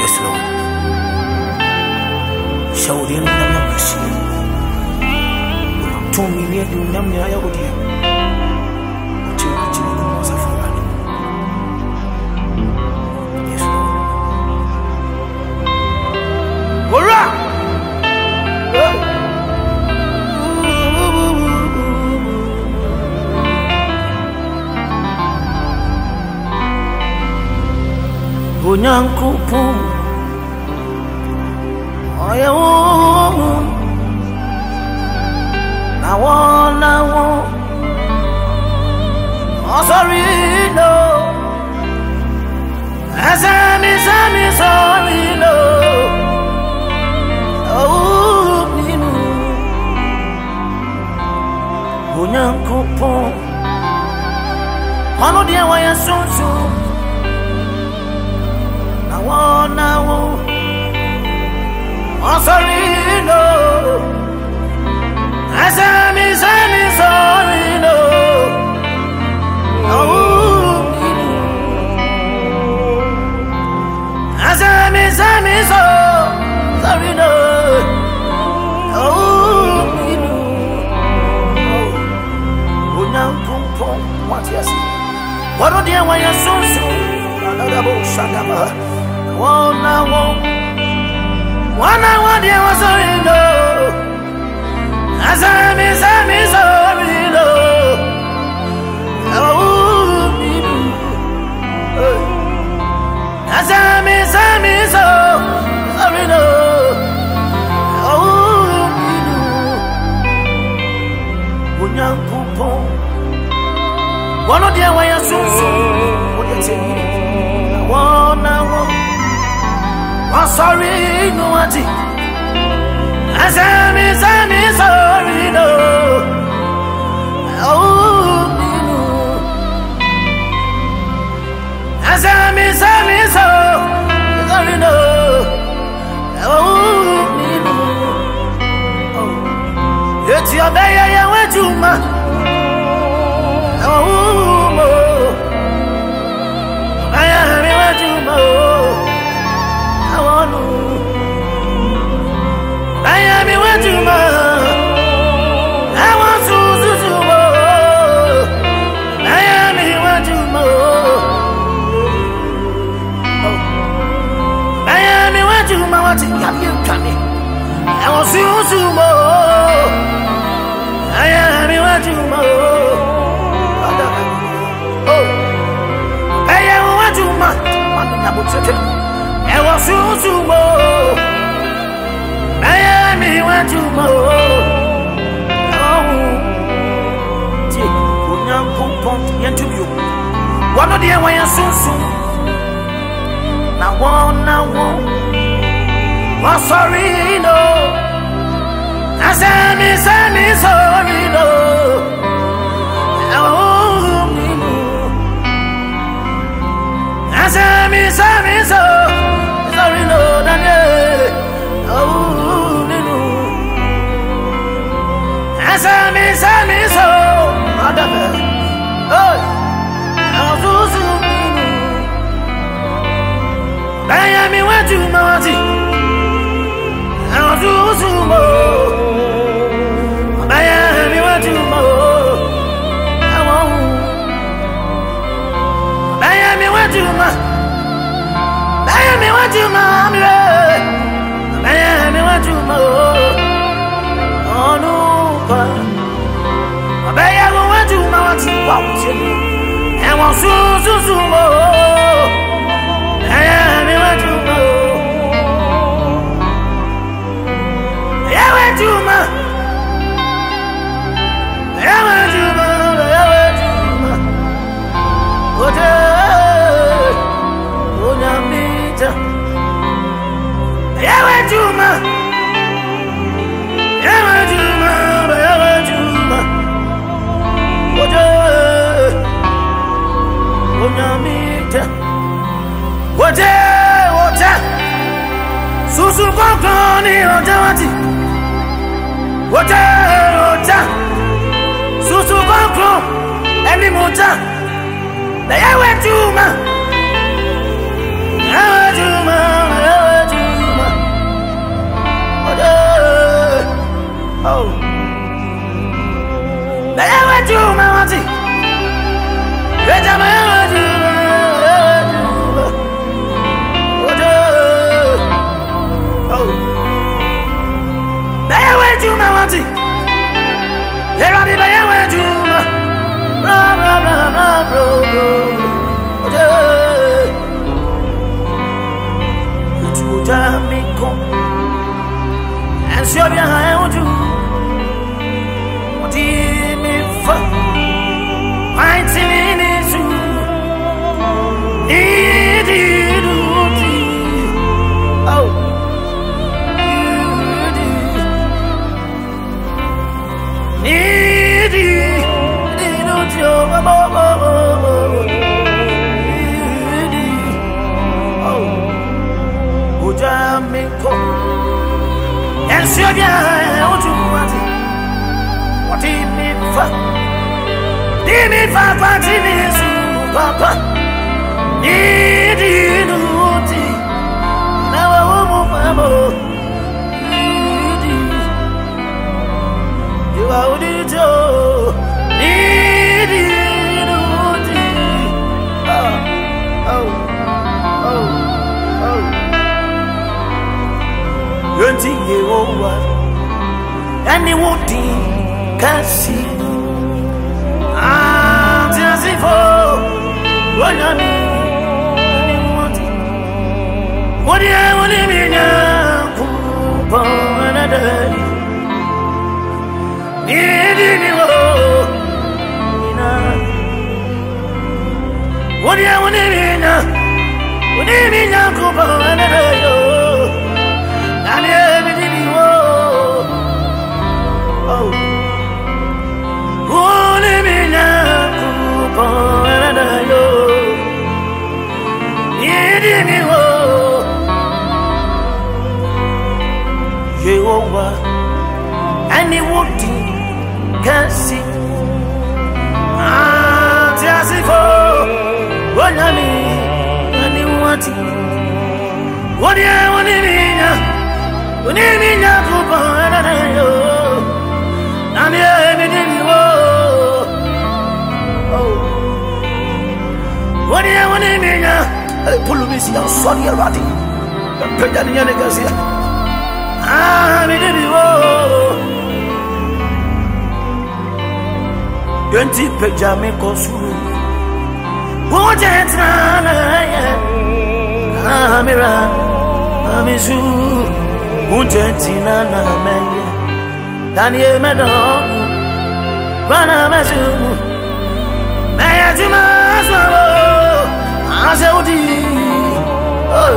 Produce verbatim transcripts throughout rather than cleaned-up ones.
Yes, Lord. Show them the mercy. Two million do them near your dear. Yes, Lord. Hurrah! Onyankupu oyewo nawo nawo oh sorry no asami sami sorry no oh minu onyankupu ono dia wa yasunsu oh no, oh sorry no, asami sami sorry no, oh asami sami so sorry no, oh oh now come what you say? What do you want your son so? Another shakama. One now, one now, one day was sorry no. As I miss, I miss sorry no. Oh, as I miss, I miss sorry no. Oh, when you come home, one of the way so so. What you say? One now. Oh sorry no what it asami sami sorry no oh no asami sami sorry no oh no oh it's your day ya wetuma oh mo aya mi wetuma I am in where to ma. I want to do to mo. I am in where to mo. I am in where to ma. What you coming? I want to do mo. I am in where to mo. Oh, I am where to ma. I want to do mo. I am where to mo. Oh, take Kunyam Pumpon into you. One of the way so soon. Now, one, now, one. Oh, sorry, no. I said, me, say, me, sorry, no. Oh, me, no. I said, me, say, me, sorry, no, Daniel. Oh, no. Asami, Sami, so, Madame. Oh, I'll do soon. I am in where to Marty. I'll do soon. I am in where to Mo. I won't. I am in where to Ma. I am in where to Mammy. I am in where to Mo. Oh, no. I am going to Marty. I want to do more. I am going to go. I went to my. I went to my. I went to my. What a what a meter. I went to my. I went to my. What a what a what a Susu Kokoni on Jawati. What a what a Susu Koko any mota. They went to ma. I went to ma. Jamaica. And so, yeah, what you want? What do you mean for? Do you mean for what it is, Papa? Need you to now I won't move. You are the Joe. Need you to oh, oh, oh, oh. Yanti yewa, yani woti kasi. Ah, tiasifo, wanyami, yani woti. Wodi ya wodi minya kumpa wanadai. Nidi niwo, ina. Wodi ya wodi minya, wodi minya kumpa wanadai. Oh, only me now, Kupon, yo. Need me, oh, Jehovah, and you won't can see. Ah, just for what I mean, and you want it. What do you want to be now? When you mean now, Kupon, yo. I'm here, baby. Oh, what do you want to be now? Pull me, see, I'm sorry about it. I'm pretending you're going to see. Ah, baby. Oh, twenty pajama costume. What is it? Ah, Mira, I'm a zoo. What is it? Daniel Madon, Rana Mazu, Mayajuma, Azaudi, oh,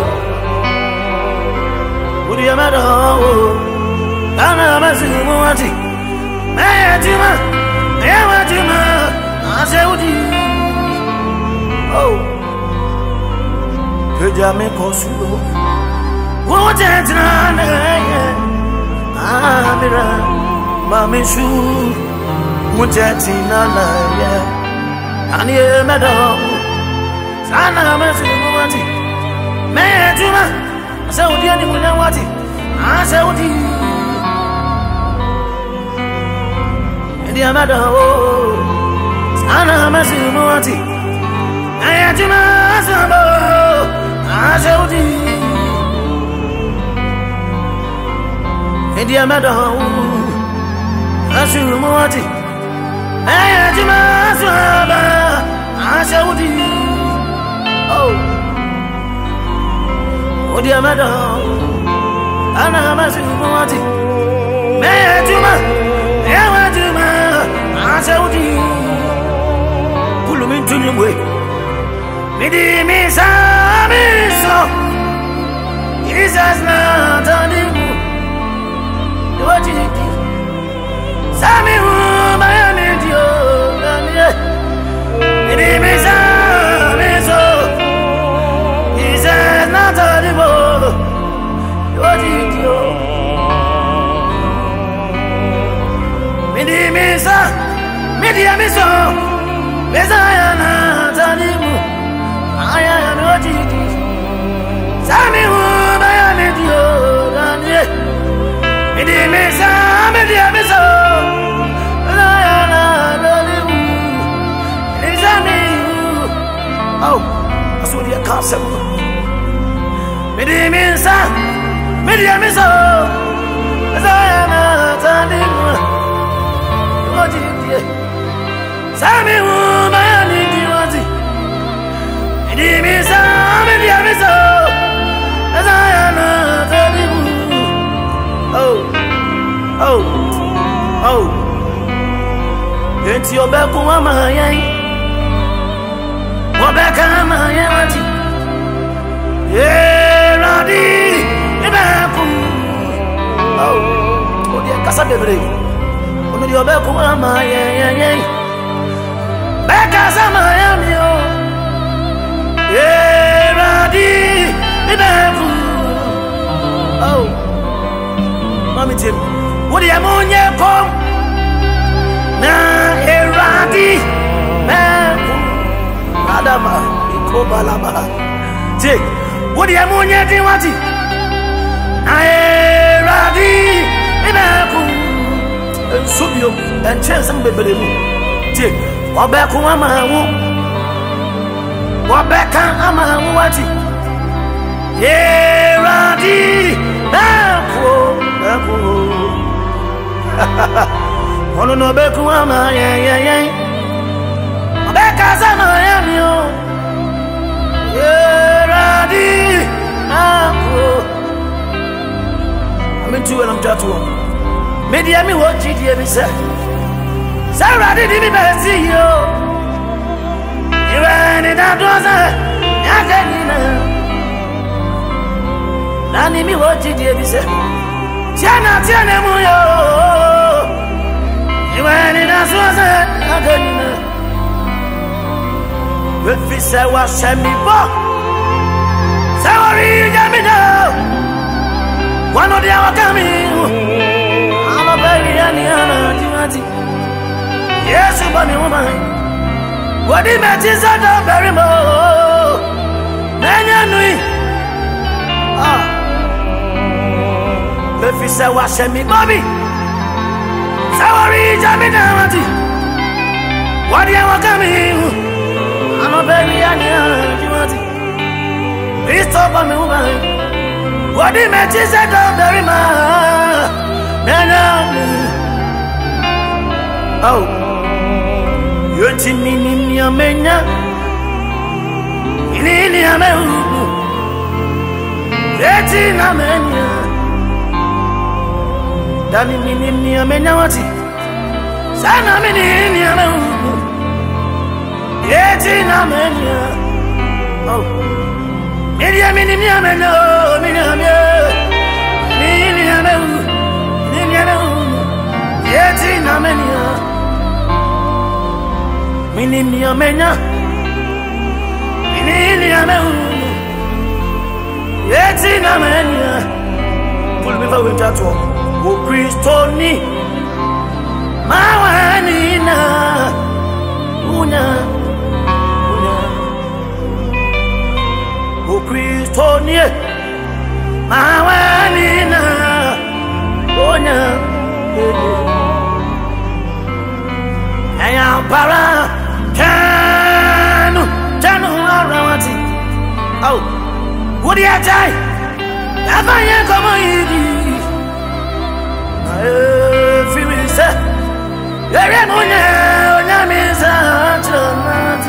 Udia Madon, Rana Mazu, Mayajuma, Mayajuma, Azaudi, oh, Pajame Kosu, what is it? Ah, Mira. Mami shu, mujeti na na ya, ani e madam, sana mazi muati, me juma, Saudi ani muna wati, ah Saudi, edi madam, sana mazi muati, me juma sabo, ah Saudi, edi madam. Asumoti, Ayajima Swaba, Ashaudi. Oh, Odia Madam, Anna Masumoti, Ayajima, Ayajima, Ashaudi. Pulumin to your way. Midi Misa Miso, Jesus not on you. What you did. Sami Miami Dio, it is a so. He says not anymore. What did you? Midi Misa, Midiami so. Messiah not anymore. I am what it is. Sami Miami Dio, Midi Misa, Midiami so. Oh, that's what you can't say. Midi Misa, Midiami so. As I am not anymore. What did you? Sami woman in the water. Midi Misa, Midiami so. As I am not anymore. Oh, oh, oh. It's your back, woman. Obeka ma yewati eh radi ibeku oh odi kasa bebre ono di obeku ma ye ye ye beka sama ya mi o eh radi ibeku Kobalaba. Take what the ammonia diwati. I radi inaku and subio and chance and baby. Take Wabaku Amahu Wabaka Amahuati. Yeah, radi Naku Naku. Ono no beku ama yeah yeah yeah. Beka sama yamio. Yeah, radi Naku. I'm into it, I'm just one. Maybe I'm watching the episode. Sarah did me see you. You ran it out, was a Yaganina. Nani me watching the episode. Tiana, Tiana Muyo. You ran it out, was a Yaganina. If it's a wash and me book. Sorry, Jamina. One of the hour coming. I'm a very young. Yes, you want me, woman. What the matches are the very more. Nanyanui. Ah. If you say, wash me, Bobby. Sorry, Jamina. What the hour coming. I'm a very young. Please stop on me, woman. What the matches are the very more. Nanyanui. Oh. Yoti mini amenya, mini amenya, yoti amenya. Dami mini amenya wati, sana mini amenya, yoti amenya. Oh, mini mini amenya, mini amenya, mini amenya, mini amenya, yoti amenya. Minini amenya, minini amenya, yeti amenya. Pull me for winter talk. O Christoni, mawani na, unya, unya. O Christoni, mawani na, unya. Aya para. Janu, Janu, Arawati. Oh, would you die? Have I come on you? I feel it, sir. Very much, I'm is a Janati.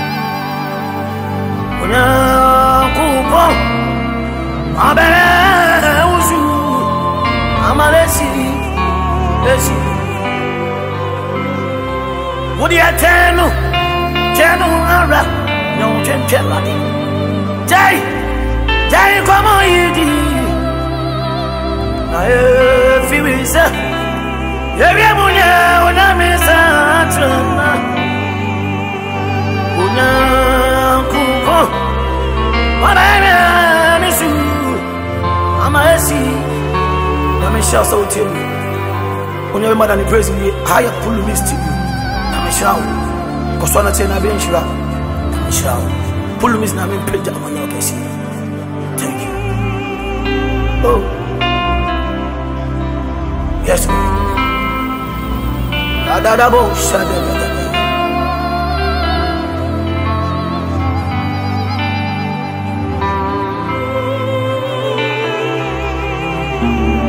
When I go on, I'm a Uzu, I'm a Lessie, Lessie. Would you tell? Janu ara, no chenchelladi. Jai, Jai, come on, you. I feel it, sir. Every morning when I'm in Saturna, Una Kuko, what I miss you. I'm a see. I'm a shout out to you. When your mother praise me, I pull me to you. I'm a shout. Koswana tena benchira, benchira. Pull me na me page amanya okesi. Thank you. Oh, yes. Da da da bo shada da da. Thank you.